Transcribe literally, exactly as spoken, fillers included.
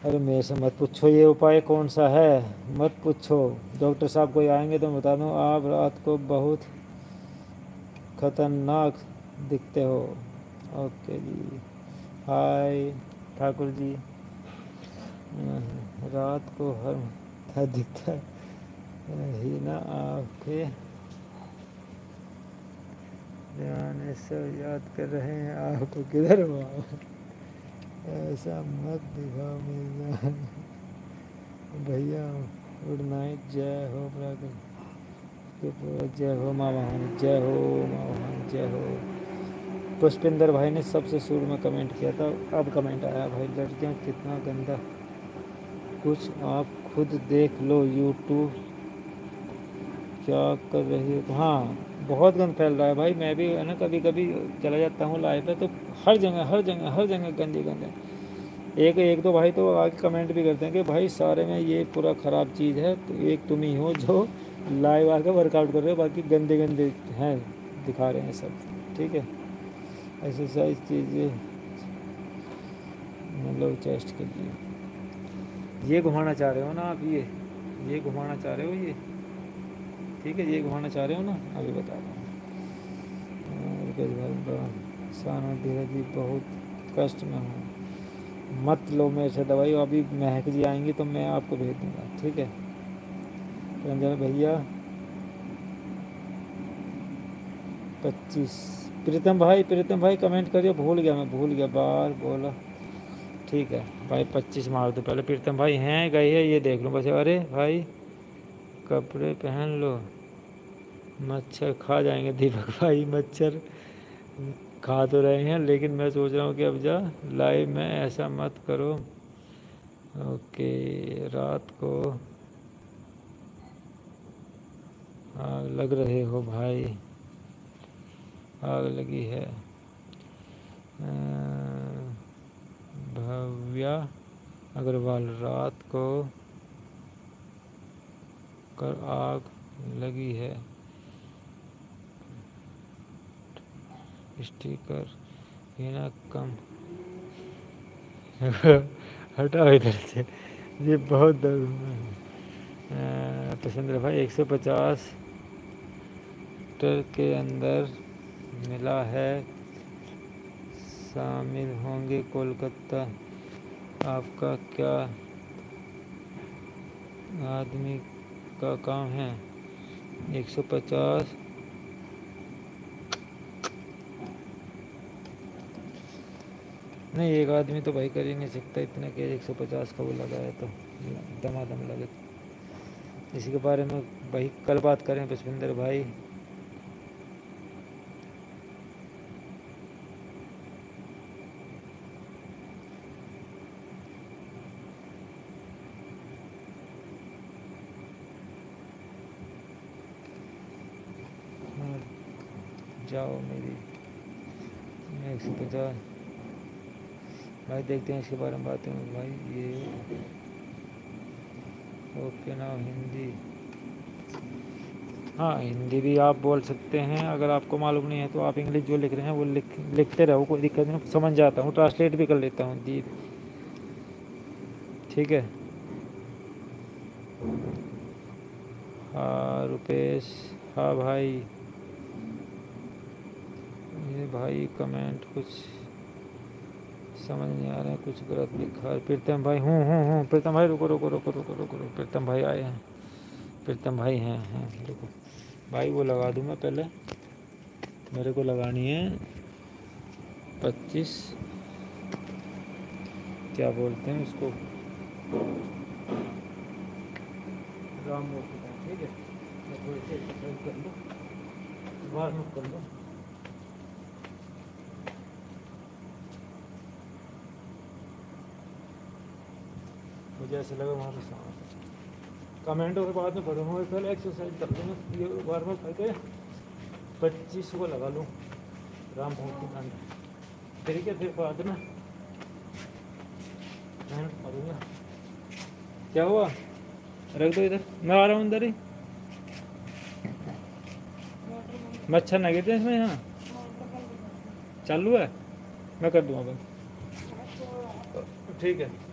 अरे मेरे से मत पूछो ये उपाय कौन सा है, मत पूछो। डॉक्टर साहब कोई आएंगे तो बता दूँ, आप रात को बहुत खतरनाक दिखते हो। ओके जी, हाय ठाकुर जी। रात को हर था दिखता ही ना आपके ध्यान से याद कर रहे हैं, आपको किधर हो आप? ऐसा मत दिखाओ मेरी जान। भैया गुड नाइट, जय हो प्राकृत, जय हो माँ महानी, जय हो माँ महानी, जय हो। पुष्पिंदर भाई ने सबसे शुरू में कमेंट किया था, अब कमेंट आया भाई, लड़कियाँ कितना गंदा, कुछ आप खुद देख लो यूट्यूब क्या कर रही हो। हाँ बहुत गंद फैल रहा है भाई, मैं भी है ना कभी कभी चला जाता हूँ लाइव पे, तो हर जगह हर जगह हर जगह गंदी गंद है। एक एक दो भाई तो आके कमेंट भी करते हैं कि भाई सारे में ये पूरा ख़राब चीज़ है, तो एक तुम ही हो जो लाइव आके वर्कआउट कर रहे हो, बाकी गंदे गंदे हैं दिखा रहे हैं सब। ठीक है, एक्सरसाइज कीजिए, मतलब चेस्ट के लिए ये घुमाना चाह रहे हो ना आप, ये ये घुमाना चाह रहे हो ये, ठीक है ये घुमाना चाह रहे हो ना, अभी बता रहा हूँ। साना धीरज जी बहुत कष्ट में हूँ, मत लो मेरे से दवाई, अभी महक जी आएंगी तो मैं आपको भेज दूँगा, ठीक है। रंजन भैया पच्चीस, प्रीतम भाई प्रीतम भाई कमेंट करिए, भूल गया मैं भूल गया बार बोला, ठीक है भाई पच्चीस मार दो पहले। प्रीतम भाई हैं गए है ये देख लो बस। अरे भाई कपड़े पहन लो, मच्छर खा जाएंगे। दीपक भाई मच्छर खा तो रहे हैं, लेकिन मैं सोच रहा हूँ कि अब जा लाइव में ऐसा मत करो। ओके, रात को आग लग रहे हो भाई, आग लगी है। भव्या अग्रवाल, रात को कर आग लगी है, स्टिकर बिना कम हटाओ इधर से, ये बहुत दर्द। प्रसन्न भाई एक सौ पचास टर के अंदर मिला है, शामिल होंगे कोलकाता, आपका क्या आदमी का काम है। एक सौ पचास नहीं, एक आदमी तो भाई कर ही नहीं सकता इतना कि एक सौ पचास का वो लगाए तो दमादम लगे। इसी के बारे में भाई कल बात करें पुष्पिंदर भाई। हाँ, जाओ मेरी मैं एक सौ पचास भाई, देखते हैं इसके बारे में बातें भाई। ये ओके ना हिंदी, हाँ हिंदी भी आप बोल सकते हैं, अगर आपको मालूम नहीं है तो आप इंग्लिश जो लिख रहे हैं वो लिख लिखते रहो, कोई दिक्कत नहीं, समझ जाता हूँ, ट्रांसलेट भी कर लेता हूँ जी, ठीक है। हाँ रुपेश, हाँ भाई, ये भाई कमेंट कुछ समझ नहीं आ रहा है, कुछ गलत लिखा है। प्रीतम भाई हूँ हूँ हूँ प्रीतम भाई, रुको रुको रुको रुको रुको रुको, प्रीतम भाई आए हैं, प्रीतम भाई हैं हैं रुको भाई, वो लगा दूँ मैं पहले, मेरे को लगानी है पच्चीस, क्या बोलते हैं उसको, राम मूर्ति का, ठीक है। मैं थोड़ी सी एक्सरसाइज कर लूँ, वार्म अप कर लूँ। मुझे ऐसे लगा वहाँ पे कमेंटों के बाद में पढ़ूँगा, पहले एक्सरसाइज कर लूँ, ये वार्म अप करके पच्चीस को लगा लूँ राम मूर्ति खंड, ठीक है। फिर बाद में करूँगा। क्या हुआ, रख दो इधर, मैं आ रहा हूँ अंदर ही। मच्छर ना गिरते इसमें, यहाँ चालू है, मैं कर दूँगा बंद, ठीक है।